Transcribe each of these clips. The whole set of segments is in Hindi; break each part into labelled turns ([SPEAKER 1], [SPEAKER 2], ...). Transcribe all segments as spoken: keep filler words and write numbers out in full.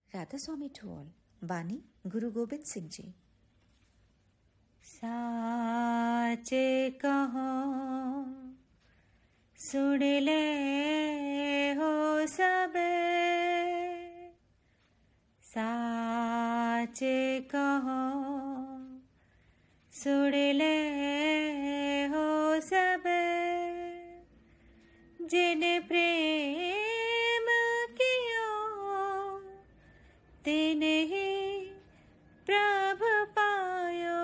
[SPEAKER 1] Radha Swami to all. बानी गुरु गोबिंद सिंह जी। साचे कहो सुन ले हो सबे, साचे कहो सुन ले हो सबे, जिन प्रेम कियो तिन ही प्रभ पायो।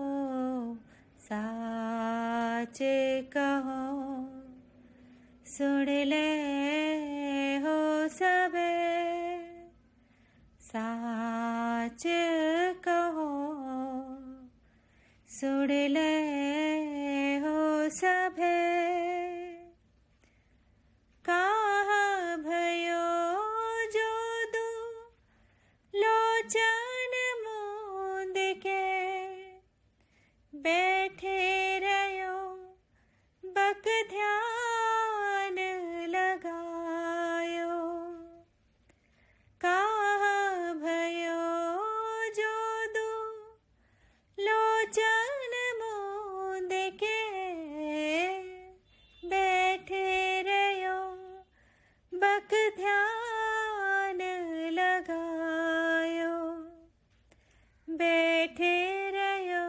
[SPEAKER 1] साचे कहो सुन ले हो सबे, साच कहो सुन ले हो सबे। कहा भयो जो दो लोचन मूंद के, बैठे रहो बक ध्यान लगायो। कहा भयो जो दो लोचन मूंद के, बैठे रहो बक ध्यान लगायो। बैठे रहो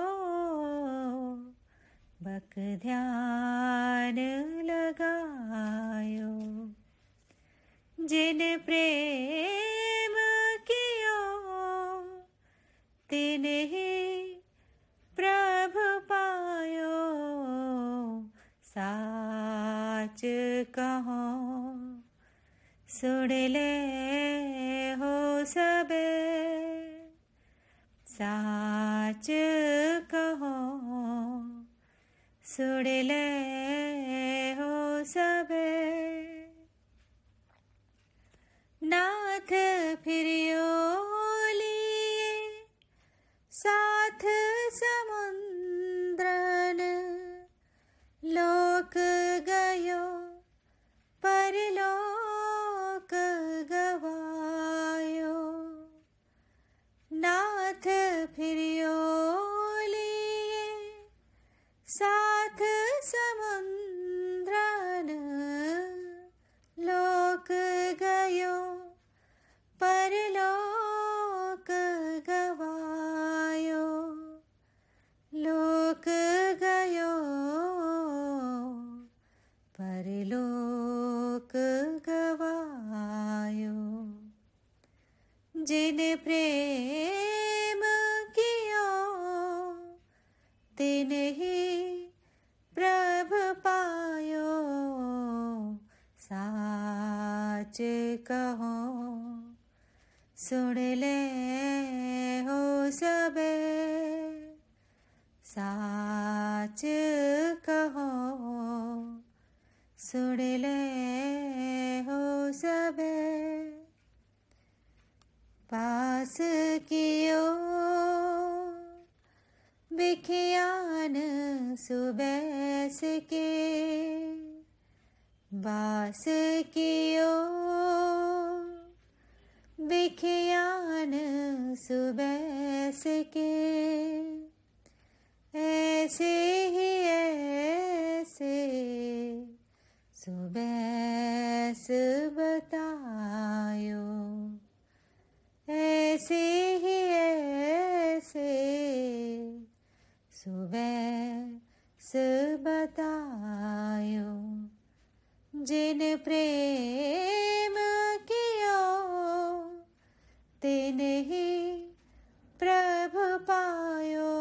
[SPEAKER 1] बक ध्यान लगायो। जिन प्रेम कियो तिन ही प्रभ पायो। साच कहो सुन ले हो सबे, साच कहो सुन ले हो सबे। नाथ फिरियो लिए साथ समुद्रन, लोक गयो परलोक गवायो। नाथ फिरियो लिए साथ समुद्रन, लोक गयो परलोक गवायो। लोक गयो परलोक गवायो। जिन प्रेम कियो तिन ही प्रभ पायो। साच कहो सुन ले हो सबे, साच कहो सुन ले हो सबे। पास कियो बिखियान सुबैस के, बास कियो बिखियान सुबैस के। ऐसे ही ऐसे सुबैस बतायो। ऐसे ही ऐसे सुबैस बतायो। जिन प्रेम कियो तिन ही प्रभ पायो।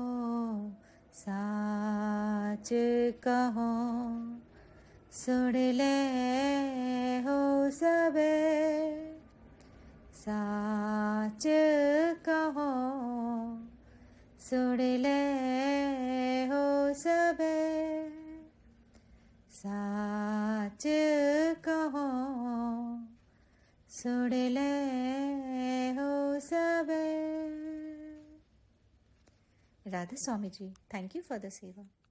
[SPEAKER 1] साच कहो सुन ले हो सबे, साच कहो सुन ले हो सबे। साच कहो सुन ले हो सबे। Radha Swami ji, thank you for the सेवा।